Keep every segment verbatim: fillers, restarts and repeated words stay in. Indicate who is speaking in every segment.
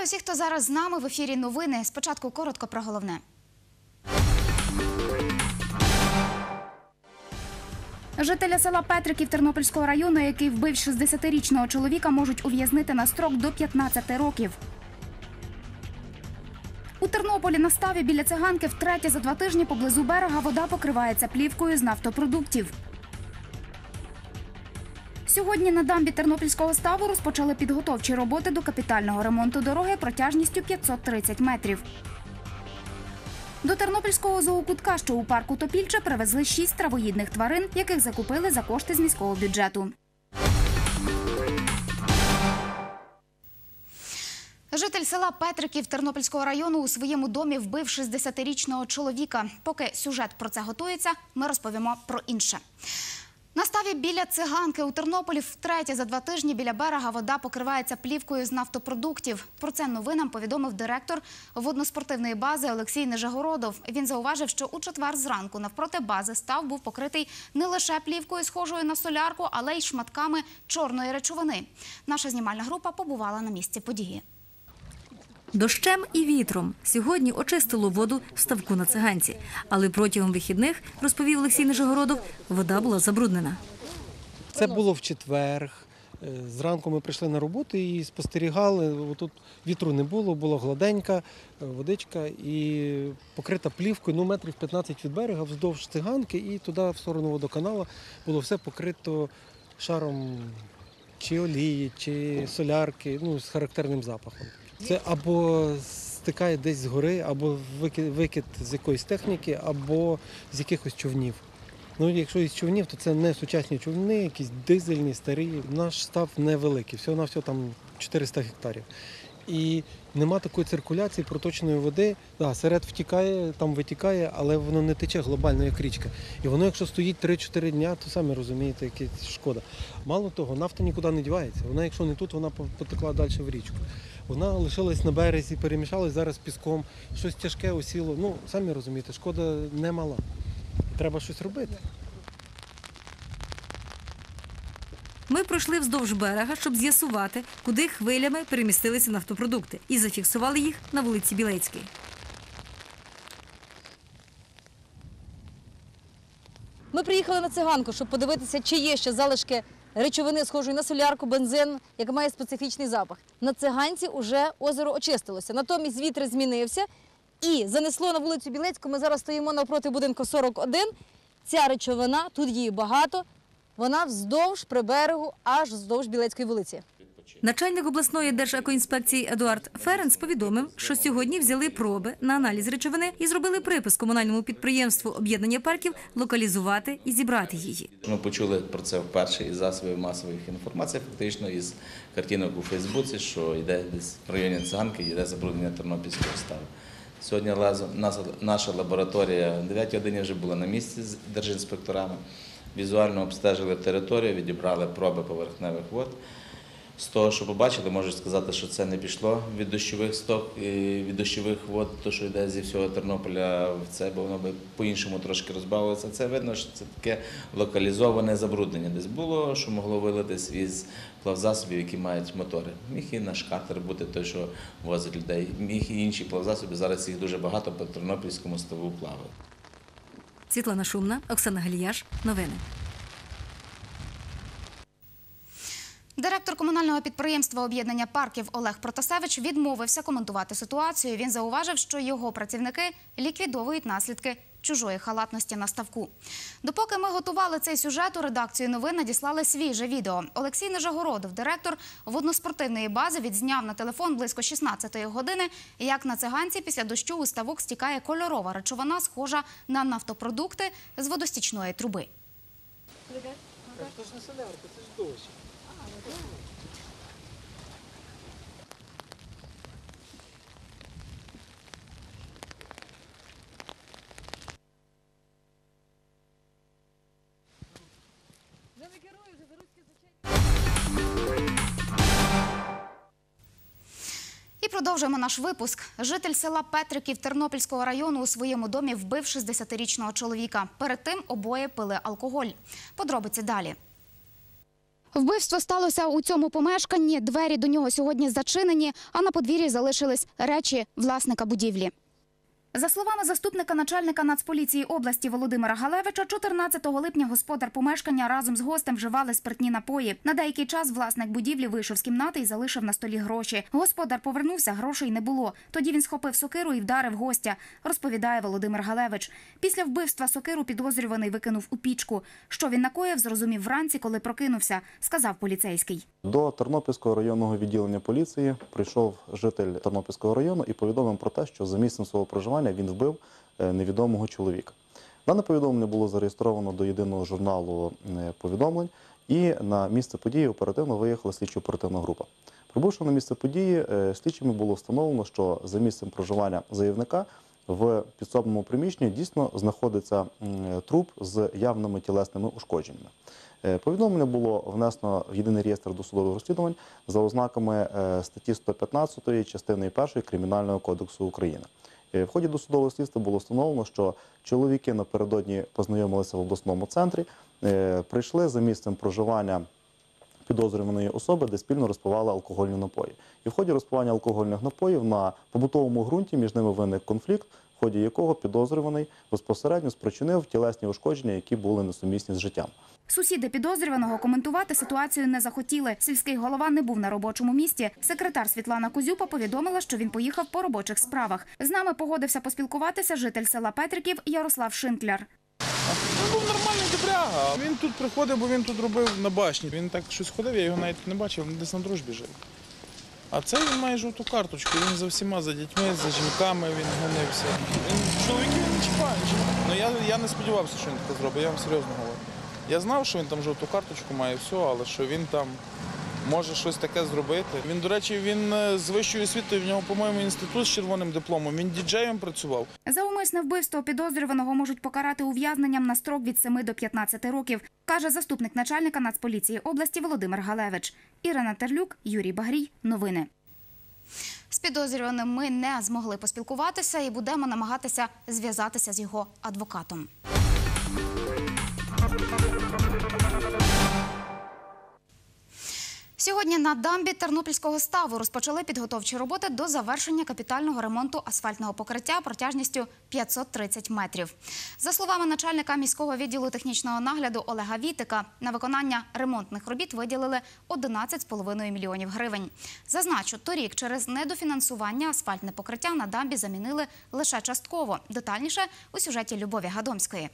Speaker 1: усіх, хто зараз з нами. В ефірі новини. Спочатку коротко про головне. Жителя села Петриків Тернопільського району, який вбив шістдесятирічного чоловіка, можуть ув'язнити на строк до п'ятнадцяти років. У Тернополі на ставі біля циганки втретє за два тижні поблизу берега вода покривається плівкою з нафтопродуктів. Сьогодні на дамбі Тернопільського ставу розпочали підготовчі роботи до капітального ремонту дороги протяжністю п'ятсот тридцять метрів. До Тернопільського зоокутка, що у парку Топільче, привезли шість травоїдних тварин, яких закупили за кошти з міського бюджету. Житель села Петриків Тернопільського району у своєму домі вбив шістдесятирічного чоловіка. Поки сюжет про це готується, ми розповімо про інше. На ставі біля циганки у Тернополі втретє за два тижні біля берега вода покривається плівкою з нафтопродуктів. Про це новинам повідомив директор водноспортивної бази Олексій Нижегородов. Він зауважив, що у четвер зранку навпроти бази став був покритий не лише плівкою, схожою на солярку, але й шматками чорної речовини. Наша знімальна група побувала на місці події.
Speaker 2: Дощем і вітром сьогодні очистило воду в ставку на циганці. Але протягом вихідних, розповів Олексій Нижегородов, вода була забруднена.
Speaker 3: Це було в четвер. Зранку ми прийшли на роботу і спостерігали. Тут вітру не було, була гладенька водичка і покрита плівкою, ну, метрів п'ятнадцять від берега, вздовж циганки, і туди, в сторону водоканалу, було все покрито шаром чи олії, чи солярки, ну, з характерним запахом. Це або стикає десь з гори, або викид з якоїсь техніки, або з якихось човнів. Ну, якщо із човнів, то це не сучасні човни, якісь дизельні, старі. Наш став невеликий, всього-навсього там чотириста гектарів. І нема такої циркуляції проточної води. Да, серед втікає, там витікає, але воно не тече глобально, як річка. І воно, якщо стоїть три-чотири дня, то самі розумієте, яка шкода. Мало того, нафта нікуди не дівається. Вона, якщо не тут, вона потекла далі в річку. Вона лишилась на березі, перемішалась зараз піском, щось тяжке осіло. Ну, самі розумієте, шкода немала. Треба щось робити.
Speaker 2: Ми пройшли вздовж берега, щоб з'ясувати, куди хвилями перемістилися нафтопродукти, і зафіксували їх на вулиці Білецькій.
Speaker 4: Ми приїхали на циганку, щоб подивитися, чи є ще залишки речовини, схожої на солярку, бензин, яка має специфічний запах. На циганці вже озеро очистилося, натомість вітер змінився і занесло на вулицю Білецьку. Ми зараз стоїмо навпроти будинку сорок один. Ця речовина, тут її багато, вона вздовж при берегу, аж вздовж Білецької вулиці.
Speaker 2: Начальник обласної держекоінспекції Едуард Ференц повідомив, що сьогодні взяли проби на аналіз речовини і зробили припис комунальному підприємству «Об'єднання парків» локалізувати і зібрати її.
Speaker 5: Ми почули про це вперше із засобів масової інформації, фактично із картинок у Фейсбуці, що йде десь в районі циганки, йде забруднення Тернопільського ставу. Сьогодні наша лабораторія о дев'ятій годині вже була на місці з держінспекторами. Візуально обстежили територію, відібрали проби поверхневих вод. З того, що побачили, можу сказати, що це не пішло від дощових сток, від дощових вод, то, що йде зі всього Тернополя в це, бо воно би по-іншому трошки розбавилося. Це видно, що це таке локалізоване забруднення. Десь було, що могло вилитись із плавзасобів, які мають мотори. Міг і наш катер бути той, що возить людей. Міг і інші плавзасоби, зараз їх дуже багато по Тернопільському ставу плавають.
Speaker 2: Світлана Шумна, Оксана Галіяш. Новини.
Speaker 1: Директор комунального підприємства «Об'єднання парків» Олег Протасевич відмовився коментувати ситуацію. Він зауважив, що його працівники ліквідовують наслідки чужої халатності на ставку. Допоки ми готували цей сюжет, у редакцію новин надіслали свіже відео. Олексій Нижегородов, директор водноспортивної бази, відзняв на телефон близько шістнадцятої години, як на циганці після дощу у ставок стікає кольорова речовина, схожа на нафтопродукти з водостічної труби.
Speaker 3: Це ж не солярка, це ж дощ.
Speaker 1: І продовжуємо наш випуск. Житель села Петриків Тернопільського району у своєму домі вбив шістдесятирічного чоловіка. Перед тим обоє пили алкоголь. Подробиці далі. Вбивство сталося у цьому помешканні. Двері до нього сьогодні зачинені, а на подвір'ї залишились речі власника будівлі. За словами заступника начальника Нацполіції області Володимира Галевича, чотирнадцятого липня господар помешкання разом з гостем вживали спиртні напої. На деякий час власник будівлі вийшов з кімнати і залишив на столі гроші. Господар повернувся, грошей не було. Тоді він схопив сокиру і вдарив гостя, розповідає Володимир Галевич. Після вбивства сокиру підозрюваний викинув у пічку. Що він накоїв, зрозумів вранці, коли прокинувся, сказав поліцейський.
Speaker 6: До Тернопільського районного відділення поліції прийшов житель Тернопільського району і повідомив про те, що за місцем свого проживання він вбив невідомого чоловіка. Дане повідомлення було зареєстровано до єдиного журналу повідомлень, і на місце події оперативно виїхала слідчо-оперативна група. Прибувши на місце події, слідчими було встановлено, що за місцем проживання заявника в підсобному приміщенні дійсно знаходиться труп з явними тілесними ушкодженнями. Повідомлення було внесено в єдиний реєстр досудових розслідувань за ознаками статті сто п'ятнадцять частини першої Кримінального кодексу України. В ході досудового слідства було встановлено, що чоловіки напередодні познайомилися в обласному центрі, прийшли за місцем проживання підозрюваної особи, де спільно розпивали алкогольні напої. І в ході розпивання алкогольних напоїв на побутовому ґрунті між ними виник конфлікт, в ході якого підозрюваний безпосередньо спричинив тілесні ушкодження, які були несумісні з життям.
Speaker 1: Сусіди підозрюваного коментувати ситуацію не захотіли. Сільський голова не був на робочому місці. Секретар Світлана Кузюпа повідомила, що він поїхав по робочих справах. З нами погодився поспілкуватися житель села Петриків Ярослав Шинкляр.
Speaker 7: Він був нормальний добряга. Він тут приходив, бо він тут робив на башні. Він так щось ходив, я його навіть не бачив, він десь на дружбі жив. А цей він має жовту карточку, він за всіма, за дітьми, за жінками він гонився. Він чоловіків не чіпає. Ну, я, я не сподівався, що він таке зробить, я вам серйозно говорю. Я знав, що він там жовту карточку має, все, але що він там може щось таке зробити. Він, до речі, він з вищою освітою, в нього, по-моєму, інститут з червоним дипломом, він діджеєм працював.
Speaker 1: За умисне вбивство підозрюваного можуть покарати ув'язненням на строк від семи до п'ятнадцяти років, каже заступник начальника Нацполіції області Володимир Галевич. Ірина Терлюк, Юрій Багрій. Новини. З підозрюваним ми не змогли поспілкуватися і будемо намагатися зв'язатися з його адвокатом. Сьогодні на дамбі Тернопільського ставу розпочали підготовчі роботи до завершення капітального ремонту асфальтного покриття протяжністю п'ятсот тридцять метрів. За словами начальника міського відділу технічного нагляду Олега Вітика, на виконання ремонтних робіт виділили одинадцять з половиною мільйонів гривень. Зазначу, торік через недофінансування асфальтне покриття на дамбі замінили лише частково. Детальніше у сюжеті Любові Гадомської.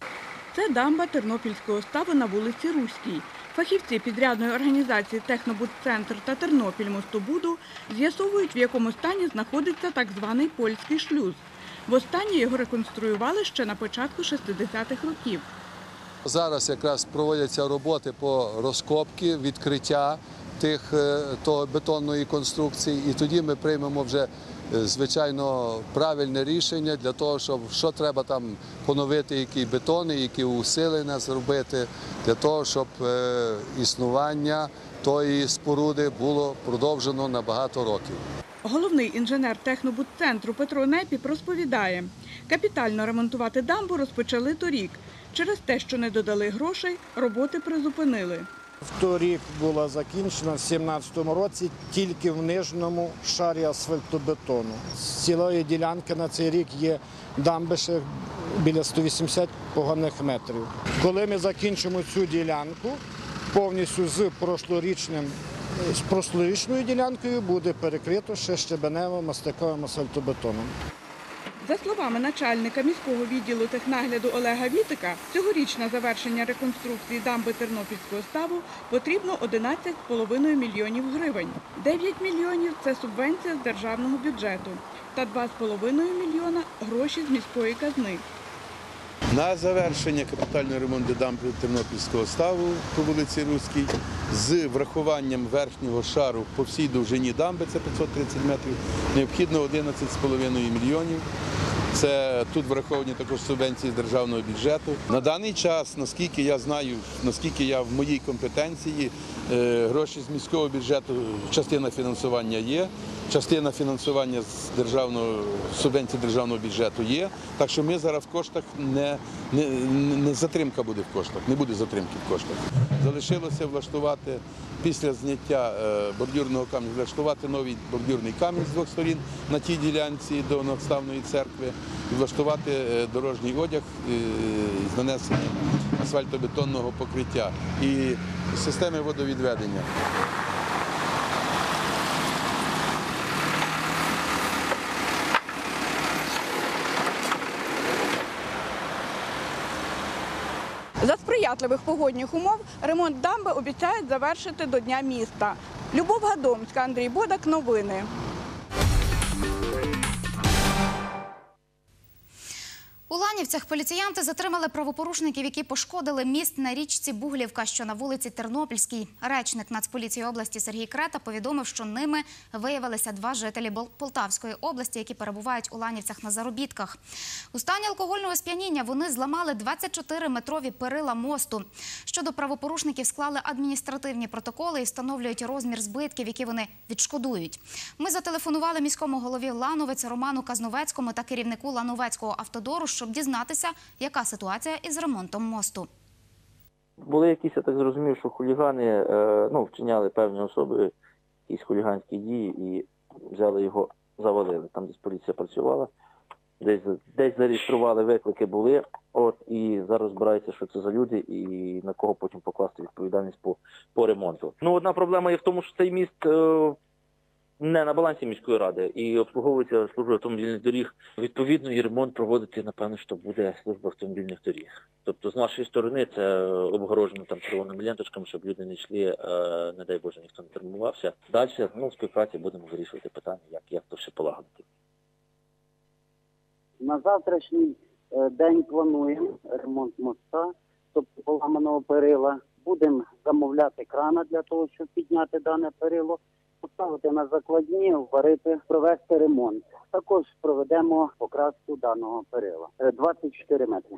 Speaker 8: Це дамба Тернопільського ставу на вулиці Руській. Фахівці підрядної організації «Технобудцентр» та «Тернопільмостобуду» з'ясовують, в якому стані знаходиться так званий польський шлюз. Востаннє його реконструювали ще на початку шістдесятих років.
Speaker 9: Зараз якраз проводяться роботи по розкопці, відкриття тих, того бетонної конструкції, і тоді ми приймемо вже, звичайно, правильне рішення для того, щоб що треба там поновити, які бетони, які усилення зробити, для того, щоб е, існування тої споруди було продовжено на багато років.
Speaker 8: Головний інженер Технобудцентру Петро Непіп розповідає, капітально ремонтувати дамбу розпочали торік. Через те, що не додали грошей, роботи призупинили.
Speaker 10: Торік була закінчена в сімнадцятому році тільки в нижньому шарі асфальтобетону. З цілої ділянки на цей рік є дамби ще біля ста вісімдесят погонних метрів. Коли ми закінчимо цю ділянку, повністю з прошлорічним, з прошлорічною ділянкою буде перекрито ще щебенево-мастиковим асфальтобетоном.
Speaker 8: За словами начальника міського відділу технагляду Олега Вітика, цьогоріч на завершення реконструкції дамби Тернопільського ставу потрібно одинадцять з половиною мільйонів гривень. дев'ять мільйонів – це субвенція з державного бюджету та два з половиною мільйона – гроші з міської казни.
Speaker 11: На завершення капітального ремонту дамби Тернопільського ставу по вулиці Руській з врахуванням верхнього шару по всій довжині дамби, це п'ятсот тридцять метрів, необхідно одинадцять з половиною мільйонів. Це тут враховані також субвенції з державного бюджету. На даний час, наскільки я знаю, наскільки я в моїй компетенції, гроші з міського бюджету, частина фінансування є, частина фінансування з державного субвенції державного бюджету є. Так що ми зараз в коштах не, не, не затримка буде в коштах, не буде затримки в коштах. Залишилося влаштувати після зняття бордюрного каменю, влаштувати новий бордюрний камінь з двох сторін на тій ділянці до надставної церкви, і влаштувати дорожній одяг з нанесенням асфальтобетонного покриття і системи водовідведення.
Speaker 8: За сприятливих погодних умов ремонт дамби обіцяють завершити до Дня міста. Любов Гадомська, Андрій Бодак. Новини.
Speaker 1: У Ланівцях поліціянти затримали правопорушників, які пошкодили міст на річці Буглівка, що на вулиці Тернопільській. Речник Нацполіції області Сергій Крета повідомив, що ними виявилися два жителі Полтавської області, які перебувають у Ланівцях на заробітках. У стані алкогольного сп'яніння вони зламали двадцятичотириметрові перила мосту. Щодо правопорушників склали адміністративні протоколи і встановлюють розмір збитків, які вони відшкодують. Ми зателефонували міському голові Лановець Роману Казновецькому та керівнику Лановецького автодору, щоб дізнатися, яка ситуація із ремонтом мосту.
Speaker 12: Були якісь, я так зрозумів, що хулігани ну, вчиняли певні особи якісь хуліганські дії і взяли його, завалили. Там десь поліція працювала, десь, десь зареєстрували, виклики були, от, і зараз збираються, що це за люди і на кого потім покласти відповідальність по, по ремонту. Ну, одна проблема є в тому, що цей міст е, не на балансі міської ради і обслуговується служба автомобільних доріг. Відповідно, і ремонт проводити, напевно, що буде служба автомобільних доріг. Тобто, з нашої сторони це обгорожено там червоними ленточками, щоб люди не йшли, не дай Боже, ніхто не травмувався. Далі, ну, в співпраці будемо вирішувати питання, як, як то ще полагодити.
Speaker 13: На завтрашній день плануємо ремонт моста, тобто поламаного перила. Будемо замовляти крана для того, щоб підняти дане перило, поставити на закладні, варити, провести ремонт. Також проведемо покраску даного перила. двадцять чотири метри.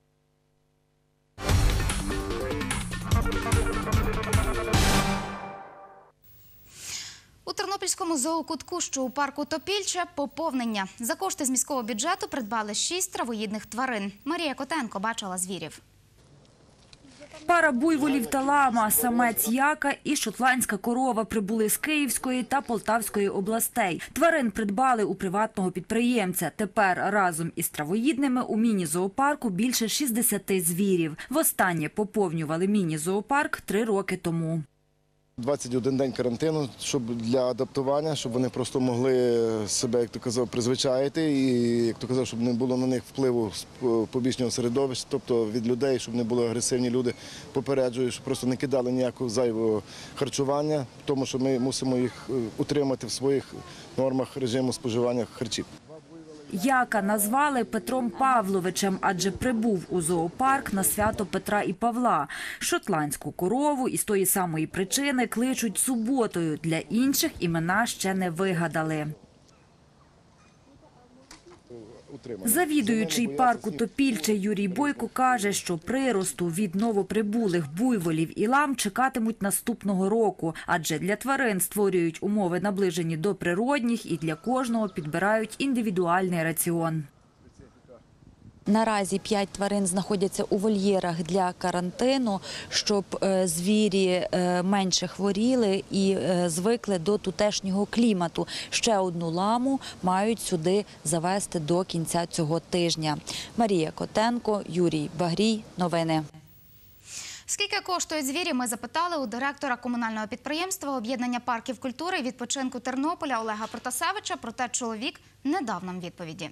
Speaker 1: У Тернопільському зоокутку, що у парку Топільче, поповнення. За кошти з міського бюджету придбали шість травоїдних тварин. Марія Котенко бачила звірів.
Speaker 14: Пара буйволів та лама, самець яка і шотландська корова прибули з Київської та Полтавської областей. Тварин придбали у приватного підприємця. Тепер разом із травоїдними у міні-зоопарку більше шістдесят звірів. Востаннє поповнювали міні-зоопарк три роки тому.
Speaker 15: двадцять один день карантину, щоб для адаптування, щоб вони просто могли себе, як то казав, призвичаїти і, як то казав, щоб не було на них впливу з побічного середовища, тобто від людей, щоб не були агресивні люди, попереджую, щоб просто не кидали ніякого зайвого харчування, тому що ми мусимо їх утримати в своїх нормах режиму споживання харчів.
Speaker 14: Яка назвали Петром Павловичем, адже прибув у зоопарк на свято Петра і Павла. Шотландську корову із тої самої причини кличуть суботою. Для інших імена ще не вигадали. Завідуючий парку Топільче Юрій Бойко каже, що приросту від новоприбулих буйволів і лам чекатимуть наступного року, адже для тварин створюють умови наближені до природних і для кожного підбирають індивідуальний раціон.
Speaker 16: Наразі п'ять тварин знаходяться у вольєрах для карантину, щоб звірі менше хворіли і звикли до тутешнього клімату. Ще одну ламу мають сюди завести до кінця цього тижня. Марія Котенко, Юрій Багрій. Новини.
Speaker 1: Скільки коштують звірі, ми запитали у директора комунального підприємства об'єднання парків культури і відпочинку Тернополя Олега Протасевича, проте чоловік не дав нам відповіді.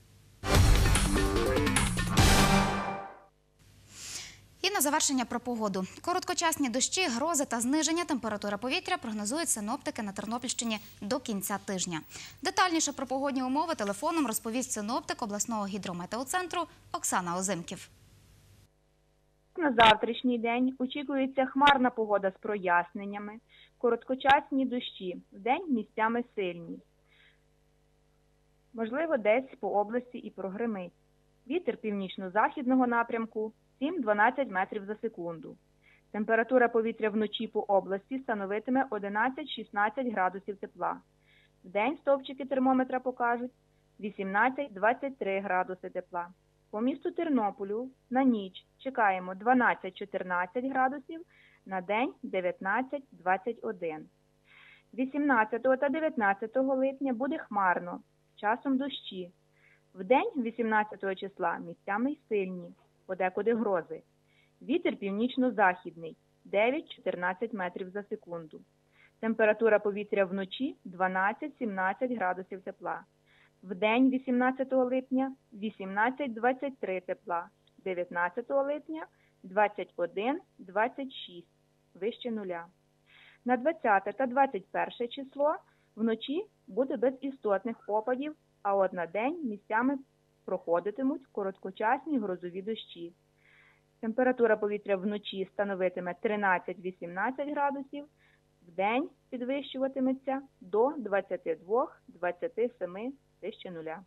Speaker 1: І на завершення про погоду. Короткочасні дощі, грози та зниження температури повітря прогнозують синоптики на Тернопільщині до кінця тижня. Детальніше про погодні умови телефоном розповість синоптик обласного гідрометеоцентру Оксана Озимків.
Speaker 17: На завтрашній день очікується хмарна погода з проясненнями, короткочасні дощі, вдень місцями сильні. можливо, десь по області і прогримить. Вітер північно-західного напрямку сім-дванадцять метрів за секунду. Температура повітря вночі по області становитиме одинадцять-шістнадцять градусів тепла. Вдень стовпчики термометра покажуть вісімнадцять-двадцять три градуси тепла. По місту Тернополю на ніч чекаємо дванадцять-чотирнадцять градусів, на день дев'ятнадцять-двадцять один. вісімнадцятого та дев'ятнадцятого липня буде хмарно, часом дощі. Вдень вісімнадцятого числа місцями й сильні, подекуди грози. Вітер північно-західний дев'ять-чотирнадцять метрів за секунду. Температура повітря вночі дванадцять-сімнадцять градусів тепла. Вдень вісімнадцятого липня вісімнадцять-двадцять три тепла, дев'ятнадцятого липня двадцять один-двадцять шість, вище нуля. На двадцяте та двадцять перше число вночі буде без істотних опадів, а от на день місцями проходитимуть короткочасні грозові дощі. Температура повітря вночі становитиме тринадцять-вісімнадцять градусів, вдень підвищуватиметься до двадцяти двох - двадцяти семи вище нуля.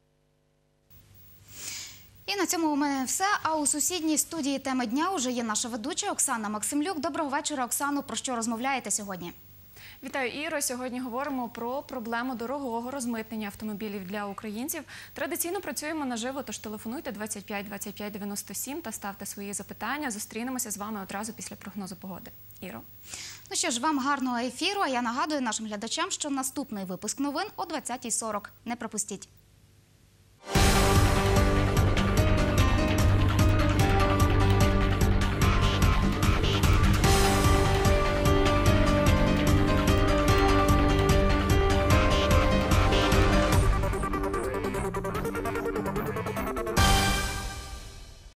Speaker 1: І на цьому у мене все. А у сусідній студії теми дня уже є наша ведуча Оксана Максимлюк. Доброго вечора, Оксано. Про що розмовляєте сьогодні?
Speaker 18: Вітаю, Іро. Сьогодні говоримо про проблему дорогого розмитнення автомобілів для українців. Традиційно працюємо наживо, тож телефонуйте двадцять п'ять двадцять п'ять дев'яносто сім та ставте свої запитання. Зустрінемося з вами одразу після прогнозу погоди. Іро.
Speaker 1: Ну що ж, вам гарного ефіру. А я нагадую нашим глядачам, що наступний випуск новин о двадцятій сорок. Не пропустіть.